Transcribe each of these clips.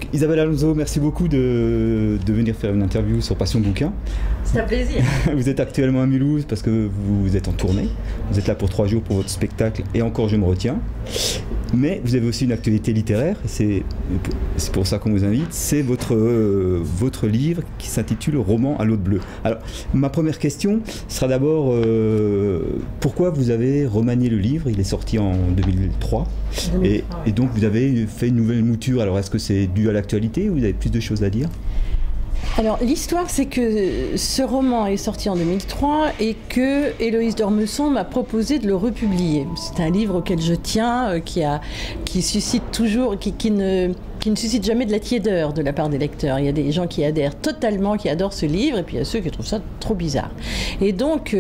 Donc Isabelle Alonso, merci beaucoup de venir faire une interview sur Passion Bouquin. C'est un plaisir. Vous êtes actuellement à Mulhouse parce que vous êtes en tournée. Vous êtes là pour 3 jours pour votre spectacle et encore je me retiens. Mais vous avez aussi une actualité littéraire, c'est pour ça qu'on vous invite. C'est votre livre qui s'intitule Roman à l'eau de bleu. Alors, ma première question sera d'abord pourquoi vous avez remanié le livre? Il est sorti en 2003. Et donc vous avez fait une nouvelle mouture. Alors est-ce que c'est dû à l'actualité ou vous avez plus de choses à dire? Alors l'histoire, c'est que ce roman est sorti en 2003 et que Héloïse d'Ormesson m'a proposé de le republier. C'est un livre auquel je tiens, qui suscite toujours, qui ne suscite jamais de la tiédeur de la part des lecteurs. Il y a des gens qui adhèrent totalement, qui adorent ce livre, et puis il y a ceux qui trouvent ça trop bizarre. Et donc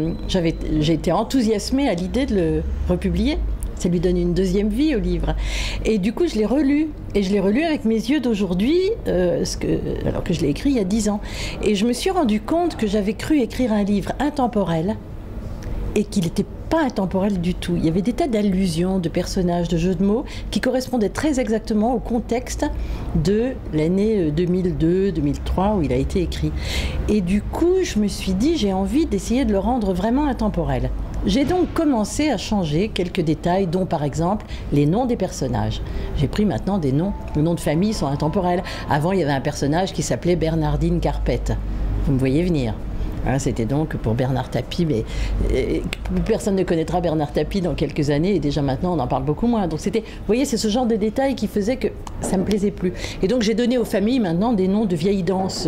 j'ai été enthousiasmée à l'idée de le republier. Ça lui donne une deuxième vie au livre. Et du coup, je l'ai relu. Et je l'ai relu avec mes yeux d'aujourd'hui, alors que je l'ai écrit il y a 10 ans. Et je me suis rendu compte que j'avais cru écrire un livre intemporel et qu'il n'était pas intemporel du tout. Il y avait des tas d'allusions, de personnages, de jeux de mots qui correspondaient très exactement au contexte de l'année 2002-2003 où il a été écrit. Et du coup, je me suis dit, j'ai envie d'essayer de le rendre vraiment intemporel. J'ai donc commencé à changer quelques détails, dont par exemple les noms des personnages. J'ai pris maintenant des noms. Les noms de famille sont intemporels. Avant, il y avait un personnage qui s'appelait Bernardine Carpette. Vous me voyez venir. Hein, c'était donc pour Bernard Tapie, mais personne ne connaîtra Bernard Tapie dans quelques années, et déjà maintenant on en parle beaucoup moins. Donc c'était, vous voyez, c'est ce genre de détails qui faisait que ça me plaisait plus. Et donc j'ai donné aux familles maintenant des noms de vieilles danses.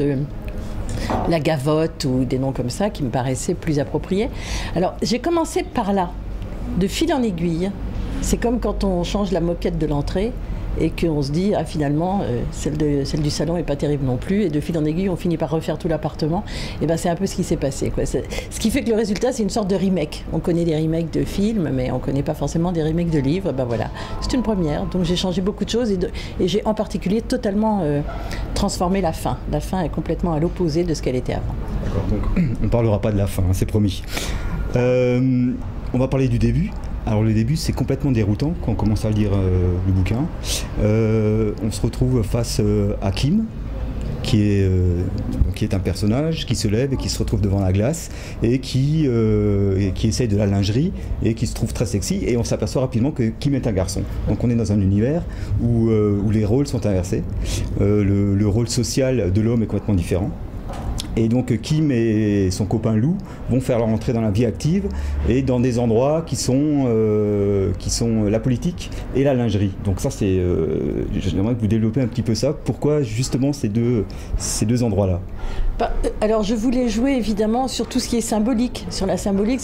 La Gavotte ou des noms comme ça qui me paraissaient plus appropriés. Alors j'ai commencé par là, de fil en aiguille. C'est comme quand on change la moquette de l'entrée et qu'on se dit, ah finalement, celle du salon n'est pas terrible non plus, et de fil en aiguille, on finit par refaire tout l'appartement. Et ben c'est un peu ce qui s'est passé, quoi. Ce qui fait que le résultat, c'est une sorte de remake. On connaît des remakes de films, mais on ne connaît pas forcément des remakes de livres. Ben voilà, c'est une première. Donc j'ai changé beaucoup de choses, et j'ai en particulier totalement transformé la fin. La fin est complètement à l'opposé de ce qu'elle était avant. D'accord, donc on ne parlera pas de la fin, hein, c'est promis. On va parler du début. Alors le début, c'est complètement déroutant quand on commence à lire le bouquin. On se retrouve face à Kim, qui est un personnage qui se lève et qui se retrouve devant la glace et qui essaye de la lingerie et qui se trouve très sexy, et on s'aperçoit rapidement que Kim est un garçon. Donc on est dans un univers où les rôles sont inversés. Le rôle social de l'homme est complètement différent. Et donc Kim et son copain Lou vont faire leur entrée dans la vie active et dans des endroits qui sont la politique et la lingerie. Donc ça, j'aimerais que vous développez un petit peu ça. Pourquoi justement ces deux endroits-là? Alors je voulais jouer évidemment sur tout ce qui est symbolique, sur la symbolique.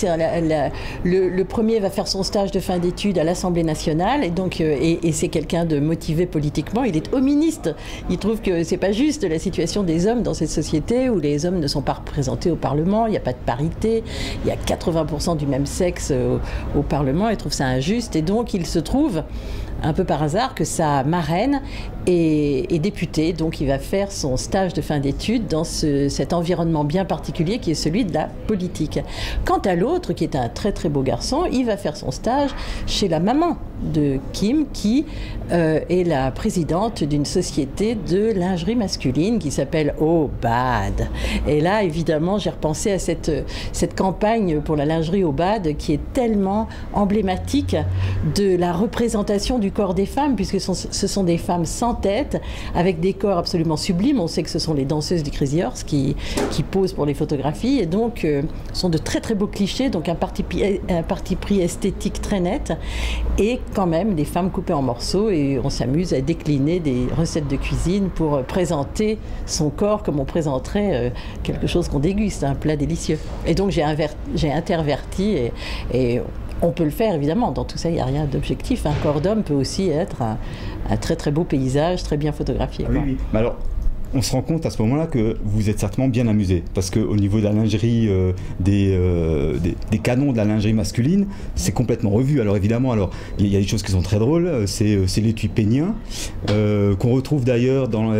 Le premier va faire son stage de fin d'études à l'Assemblée nationale, et donc et c'est quelqu'un de motivé politiquement. Il est hoministe. Il trouve que c'est pas juste la situation des hommes dans cette société où les hommes ne sont pas représentés au Parlement, il n'y a pas de parité, il y a 80% du même sexe au Parlement. Il trouve ça injuste, et donc il se trouve un peu par hasard que sa marraine est députée, donc il va faire son stage de fin d'études dans cet environnement bien particulier qui est celui de la politique. Quant à l'autre, qui est un très très beau garçon, il va faire son stage chez la maman de Kim, qui est la présidente d'une société de lingerie masculine qui s'appelle Oh Bad. Et là, évidemment, j'ai repensé à cette campagne pour la lingerie Oh Bad qui est tellement emblématique de la représentation du corps des femmes, puisque ce sont des femmes sans tête, avec des corps absolument sublimes. On sait que ce sont les danseuses du Crazy Horse qui posent pour les photographies, et donc sont de très très beaux clichés, donc un parti pris esthétique très net, et quand même des femmes coupées en morceaux, et on s'amuse à décliner des recettes de cuisine pour présenter son corps comme on présenterait quelque chose qu'on déguste, un plat délicieux. Et donc j'ai interverti, et on peut le faire évidemment, dans tout ça il n'y a rien d'objectif. Un corps d'homme peut aussi être un très très beau paysage, très bien photographié. Oui, oui. Mais alors, on se rend compte à ce moment-là que vous êtes certainement bien amusé, parce qu'au niveau de la lingerie, des canons de la lingerie masculine, c'est complètement revu. Alors évidemment, il y a des choses qui sont très drôles, c'est l'étui pénien, qu'on retrouve d'ailleurs dans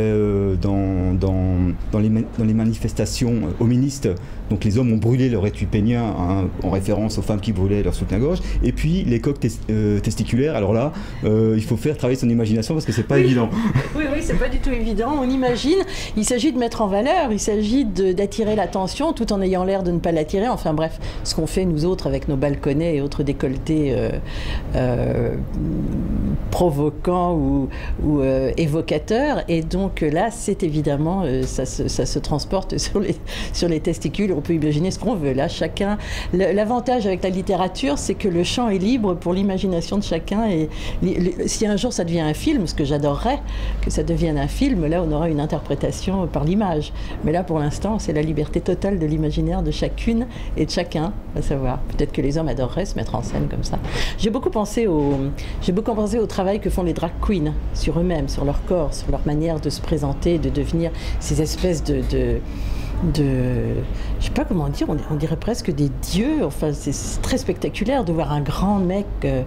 les manifestations hoministes. Donc les hommes ont brûlé leur étui pénien, hein, en référence aux femmes qui brûlaient leur soutien-gorge. Et puis les coques testiculaires, alors là, il faut faire travailler son imagination parce que c'est pas évident. Oui, c'est pas du tout évident. On imagine, il s'agit de mettre en valeur, il s'agit d'attirer l'attention tout en ayant l'air de ne pas l'attirer. Enfin bref, ce qu'on fait nous autres avec nos balconnets et autres décolletés provoquants ou évocateurs. Et donc là, c'est évidemment, ça se transporte sur les testicules. On peut imaginer ce qu'on veut. Là, chacun. L'avantage avec la littérature, c'est que le champ est libre pour l'imagination de chacun. Et si un jour ça devient un film, ce que j'adorerais que ça devienne un film, là, on aura une interprétation par l'image. Mais là, pour l'instant, c'est la liberté totale de l'imaginaire de chacune et de chacun, à savoir. Peut-être que les hommes adoreraient se mettre en scène comme ça. J'ai beaucoup pensé au travail que font les drag queens sur eux-mêmes, sur leur corps, sur leur manière de se présenter, de devenir ces espèces je sais pas comment dire, on dirait presque des dieux. Enfin, c'est très spectaculaire de voir un grand mec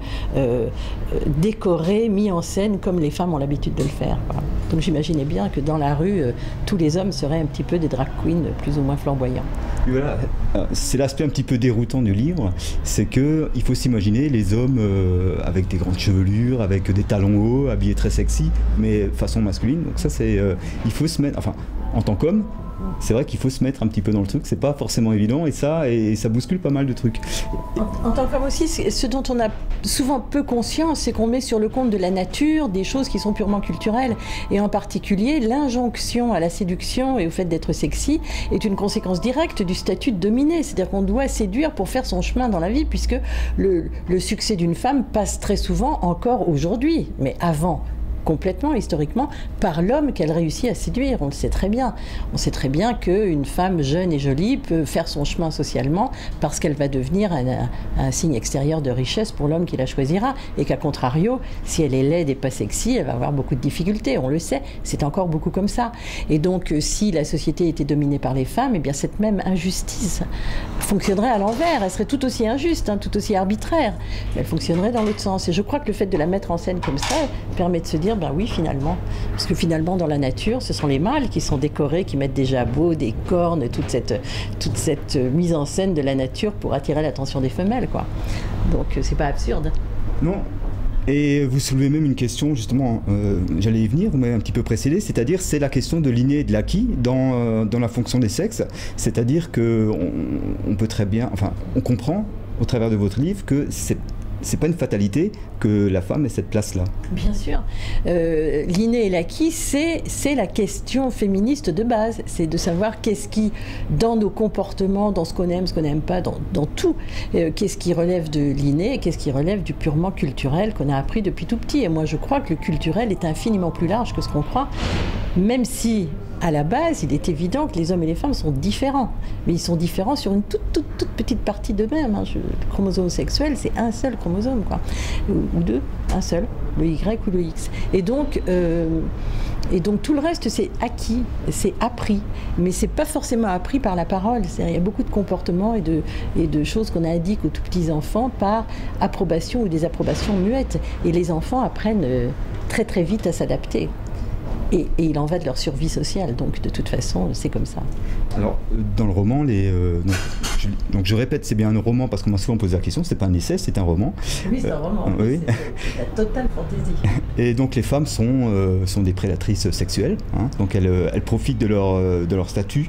décoré, mis en scène comme les femmes ont l'habitude de le faire. Voilà. Donc j'imaginais bien que dans la rue, tous les hommes seraient un petit peu des drag queens plus ou moins flamboyants. Et voilà, c'est l'aspect un petit peu déroutant du livre, c'est que il faut s'imaginer les hommes avec des grandes chevelures, avec des talons hauts, habillés très sexy, mais façon masculine. Donc ça, c'est, il faut se mettre, enfin, en tant qu'homme, c'est vrai qu'il faut se mettre un petit peu dans le truc, c'est pas forcément évident et ça bouscule pas mal de trucs. En tant qu'homme aussi, ce dont on a souvent peu conscience, c'est qu'on met sur le compte de la nature des choses qui sont purement culturelles, et en particulier l'injonction à la séduction et au fait d'être sexy est une conséquence directe du statut de dominé, c'est-à-dire qu'on doit séduire pour faire son chemin dans la vie, puisque le succès d'une femme passe très souvent, encore aujourd'hui, mais avant, complètement, historiquement, par l'homme qu'elle réussit à séduire. On le sait très bien. On sait très bien qu'une femme jeune et jolie peut faire son chemin socialement parce qu'elle va devenir un signe extérieur de richesse pour l'homme qui la choisira. Et qu'à contrario, si elle est laide et pas sexy, elle va avoir beaucoup de difficultés. On le sait, c'est encore beaucoup comme ça. Et donc, si la société était dominée par les femmes, eh bien, cette même injustice fonctionnerait à l'envers. Elle serait tout aussi injuste, hein, tout aussi arbitraire. Mais elle fonctionnerait dans l'autre sens. Et je crois que le fait de la mettre en scène comme ça permet de se dire, ben oui, finalement. Parce que finalement, dans la nature, ce sont les mâles qui sont décorés, qui mettent des jabots, des cornes, toute cette mise en scène de la nature pour attirer l'attention des femelles, quoi. Donc, c'est pas absurde. Non. Et vous soulevez même une question, justement, j'allais y venir, vous m'avez un petit peu précédé, c'est-à-dire c'est la question de l'inné et de l'acquis dans la fonction des sexes, c'est-à-dire qu'on peut très bien, enfin, on comprend au travers de votre livre que c'est pas une fatalité que la femme ait cette place-là. Bien sûr. L'inné et l'acquis, c'est la question féministe de base. C'est de savoir qu'est-ce qui, dans nos comportements, dans ce qu'on aime, ce qu'on n'aime pas, dans tout, qu'est-ce qui relève de l'inné et qu'est-ce qui relève du purement culturel qu'on a appris depuis tout petit. Et moi, je crois que le culturel est infiniment plus large que ce qu'on croit, même si, à la base, il est évident que les hommes et les femmes sont différents. Mais ils sont différents sur une toute petite partie d'eux-mêmes. Hein. Le chromosome sexuel, c'est un seul chromosome, quoi. Ou deux, un seul, le Y ou le X. Et donc tout le reste, c'est acquis, c'est appris. Mais c'est pas forcément appris par la parole. Il y a beaucoup de comportements et de choses qu'on indique aux tout petits enfants par approbation ou désapprobation muette. Et les enfants apprennent très très vite à s'adapter. Et il en va de leur survie sociale, donc de toute façon, c'est comme ça. Alors, dans le roman, donc je répète, c'est bien un roman, parce qu'on m'a souvent posé la question, c'est pas un essai, c'est un roman. Oui, c'est un roman, oui. C'est la totale fantaisie. Et donc les femmes sont des prédatrices sexuelles, hein, donc elles profitent de leur statut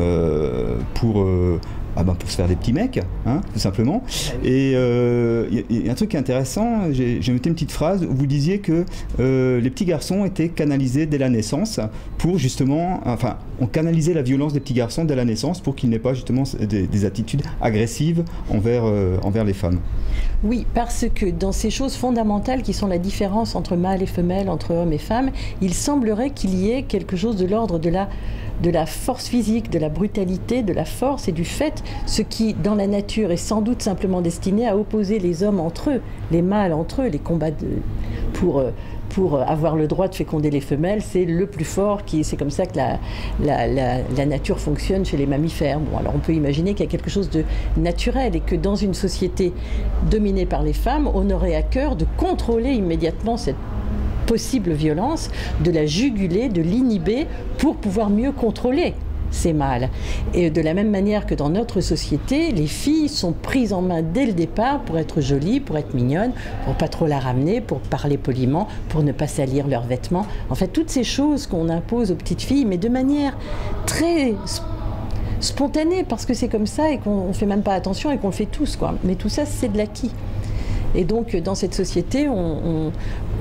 pour se faire des petits mecs, hein, tout simplement. Et il y a un truc qui est intéressant, j'ai noté une petite phrase où vous disiez que les petits garçons étaient canalisés dès la naissance pour justement, enfin, on canalisait la violence des petits garçons dès la naissance pour qu'ils n'aient pas justement des attitudes agressives envers les femmes. Oui, parce que dans ces choses fondamentales qui sont la différence entre mâle et femelle, entre hommes et femmes, il semblerait qu'il y ait quelque chose de l'ordre de la force physique, de la brutalité, de la force et du fait, ce qui, dans la nature, est sans doute simplement destiné à opposer les hommes entre eux, les mâles entre eux, les combats pour pour avoir le droit de féconder les femelles, c'est le plus fort, c'est comme ça que la nature fonctionne chez les mammifères. Bon, alors on peut imaginer qu'il y a quelque chose de naturel et que dans une société dominée par les femmes, on aurait à cœur de contrôler immédiatement cette possible violence, de la juguler, de l'inhiber pour pouvoir mieux contrôler ces mâles. Et de la même manière que dans notre société, les filles sont prises en main dès le départ pour être jolies, pour être mignonnes, pour pas trop la ramener, pour parler poliment, pour ne pas salir leurs vêtements. En fait, toutes ces choses qu'on impose aux petites filles, mais de manière très spontanée, parce que c'est comme ça et qu'on fait même pas attention et qu'on le fait tous, quoi. Mais tout ça, c'est de l'acquis. Et donc, dans cette société, on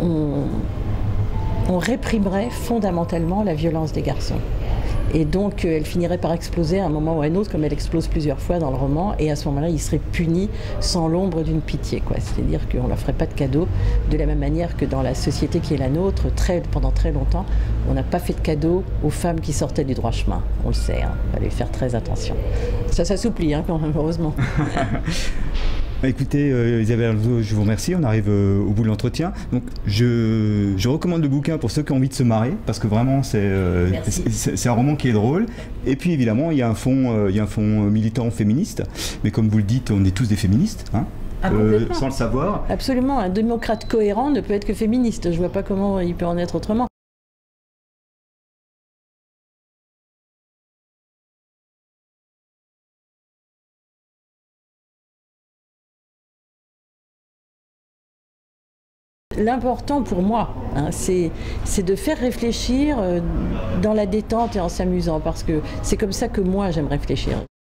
réprimerait fondamentalement la violence des garçons. Et donc, elle finirait par exploser à un moment ou à un autre, comme elle explose plusieurs fois dans le roman. Et à ce moment-là, il serait puni sans l'ombre d'une pitié, quoi. C'est-à-dire qu'on ne leur ferait pas de cadeaux, de la même manière que dans la société qui est la nôtre, pendant très longtemps, on n'a pas fait de cadeaux aux femmes qui sortaient du droit chemin. On le sait, hein. Il fallait faire très attention. Ça s'assouplit, hein, quand même, heureusement. Écoutez, Isabelle, je vous remercie. On arrive au bout de l'entretien. Donc, je recommande le bouquin pour ceux qui ont envie de se marrer, parce que vraiment, c'est un roman qui est drôle. Et puis, évidemment, il y a un fond militant féministe. Mais comme vous le dites, on est tous des féministes, hein, sans le savoir. Absolument. Un démocrate cohérent ne peut être que féministe. Je ne vois pas comment il peut en être autrement. L'important pour moi, hein, c'est de faire réfléchir dans la détente et en s'amusant, parce que c'est comme ça que moi j'aime réfléchir.